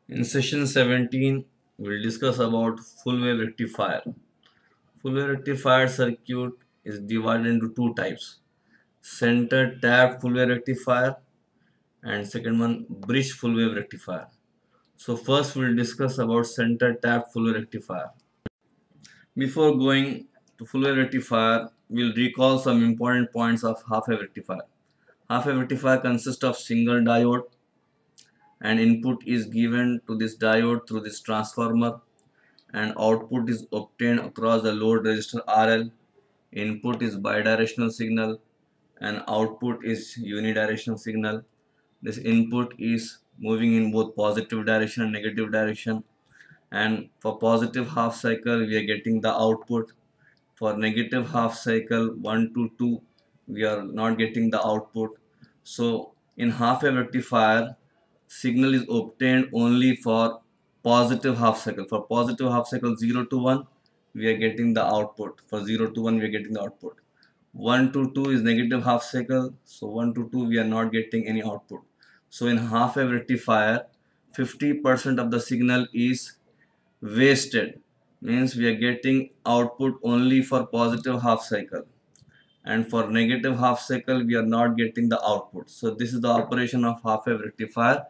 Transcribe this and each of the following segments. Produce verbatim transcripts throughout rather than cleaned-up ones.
In session seventeen, we'll discuss about full wave rectifier. Full wave rectifier circuit is divided into two types: center tapped full wave rectifier and second one bridge full wave rectifier. So first we'll discuss about center tapped full wave rectifier. Before going to full wave rectifier, we'll recall some important points of half wave rectifier. Half wave rectifier consists of single diode and input is given to this diode through this transformer and output is obtained across the load resistor R L. Input is bidirectional signal and output is unidirectional signal. This input is moving in both positive direction and negative direction, and for positive half cycle we are getting the output. For negative half cycle one to two we are not getting the output. So in half wave rectifier, signal is obtained only for positive half cycle. For positive half cycle zero to one we are getting the output. For zero to one we are getting the output. one to two is negative half cycle, so one to two we are not getting any output. So in half wave rectifier, fifty percent of the signal is wasted, means we are getting output only for positive half cycle, and for negative half cycle we are not getting the output. So this is the operation of half wave rectifier.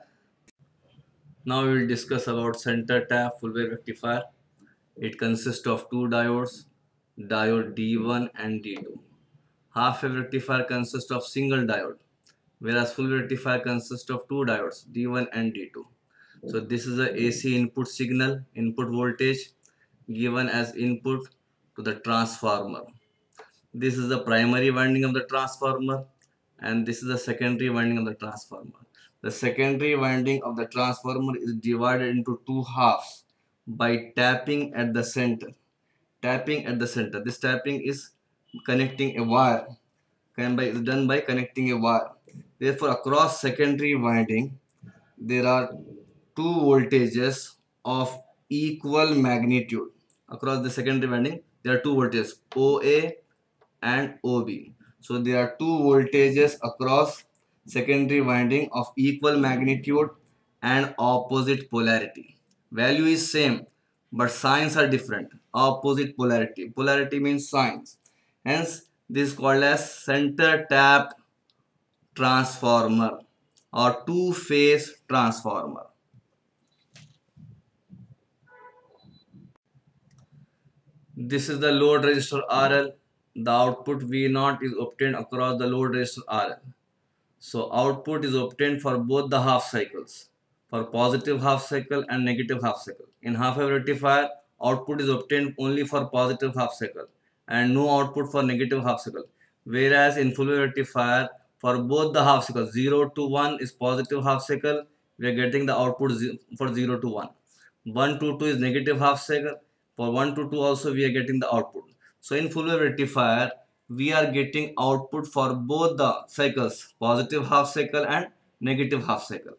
Now we will discuss about center tap full wave rectifier. It consists of two diodes, diode D one and D two. Half wave rectifier consists of single diode, whereas full wave rectifier consists of two diodes, D one and D two. So this is a A C input signal, input voltage given as input to the transformer. This is the primary winding of the transformer and this is the secondary winding of the transformer. The secondary winding of the transformer is divided into two halves by tapping at the center. Tapping at the center. This tapping is connecting a wire. Is done by connecting a wire. Therefore, across secondary winding, there are two voltages of equal magnitude. Across the secondary winding, there are two voltages, O A and O B. So there are two voltages across secondary winding of equal magnitude and opposite polarity. Value is same, but signs are different. Opposite polarity. Polarity means signs. Hence, this is called as center tapped transformer or two phase transformer. This is the load resistor R L. The output V zero is obtained across the load resistor R L. So output is obtained for both the half cycles, for positive half cycle and negative half cycle. In half wave rectifier, output is obtained only for positive half cycle and no output for negative half cycle. Whereas in full wave rectifier, for both the half cycles, zero to one is positive half cycle, we are getting the output for zero to one. one to two is negative half cycle, for one to two also we are getting the output. So in full wave rectifier, we are getting output for both the cycles, positive half cycle and negative half cycle.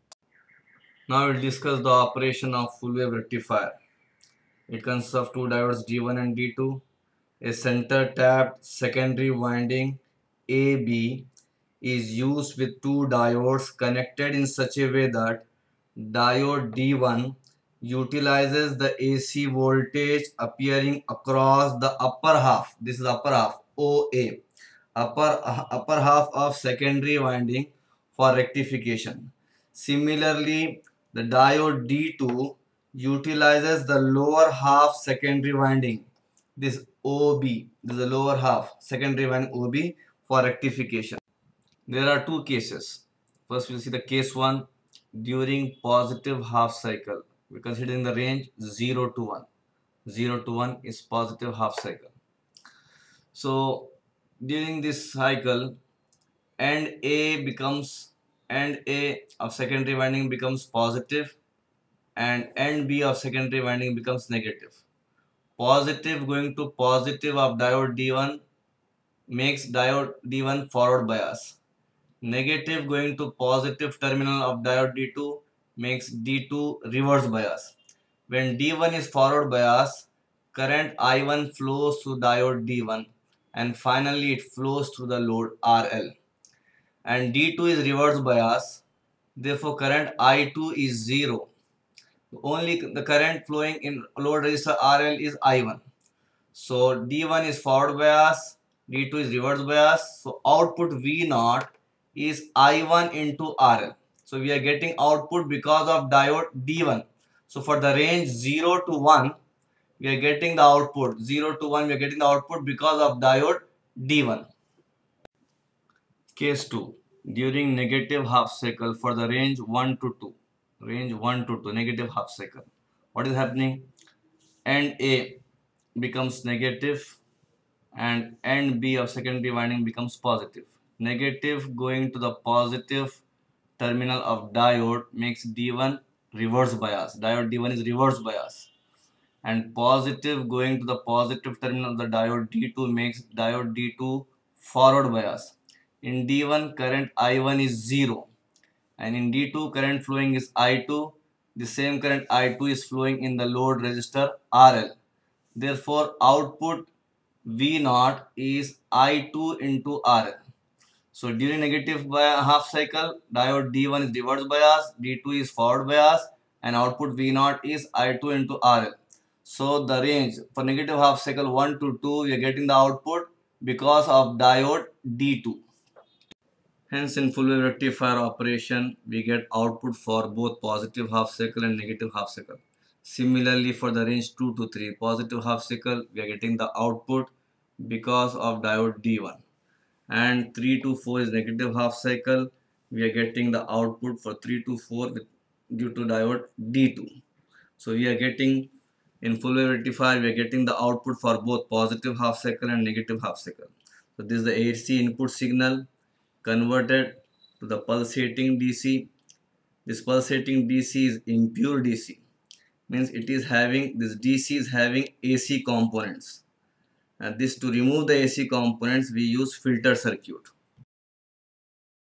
Now we'll discuss the operation of full wave rectifier. It consists of two diodes D one and D two, a center tapped secondary winding A B is used with two diodes connected in such a way that diode D one utilizes the A C voltage appearing across the upper half. This is upper half, O A, upper, upper half of secondary winding for rectification. Similarly, the diode D two utilizes the lower half secondary winding, this O B, this is the lower half secondary winding O B for rectification. There are two cases. First, we'll see the case one during positive half cycle. We're considering the range zero to one. zero to one is positive half cycle. So during this cycle, end A becomes end A of secondary winding becomes positive and end B of secondary winding becomes negative. Positive going to positive of diode D one makes diode D one forward bias. Negative going to positive terminal of diode D two makes D two reverse bias. When D one is forward bias, current I one flows through diode D one and finally it flows through the load R L. And D two is reverse bias, therefore current I two is zero Only the current flowing in load resistor R L is I one. So D one is forward bias, D two is reverse bias. So output V zero is I one into R L. So we are getting output because of diode D one. So for the range zero to one, we are getting the output. zero to one, we are getting the output because of diode D one. Case two. During negative half cycle for the range one to two. Range one to two, negative half cycle. What is happening? End A becomes negative and end B of secondary winding becomes positive. Negative going to the positive terminal of diode makes D one reverse bias. Diode D one is reverse bias. And positive going to the positive terminal of the diode D two makes diode D two forward bias. In D one, current I one is zero. And in D two, current flowing is I two. The same current I two is flowing in the load resistor R L. Therefore, output V zero is I two into R L. So during negative half cycle, diode D one is reverse bias, D two is forward bias, and output V zero is I two into R L. So the range for negative half cycle one to two, we are getting the output because of diode D two. Hence, in full wave rectifier operation, we get output for both positive half cycle and negative half cycle. Similarly, for the range two to three, positive half cycle, we are getting the output because of diode D one. And three to four is negative half cycle, we are getting the output for three to four with, due to diode D two. So we are getting, in full wave rectifier, we are getting the output for both positive half cycle and negative half cycle. So this is the A C input signal converted to the pulsating D C. This pulsating D C is impure D C. Means it is having, this D C is having A C components. And this, to remove the A C components, we use filter circuit.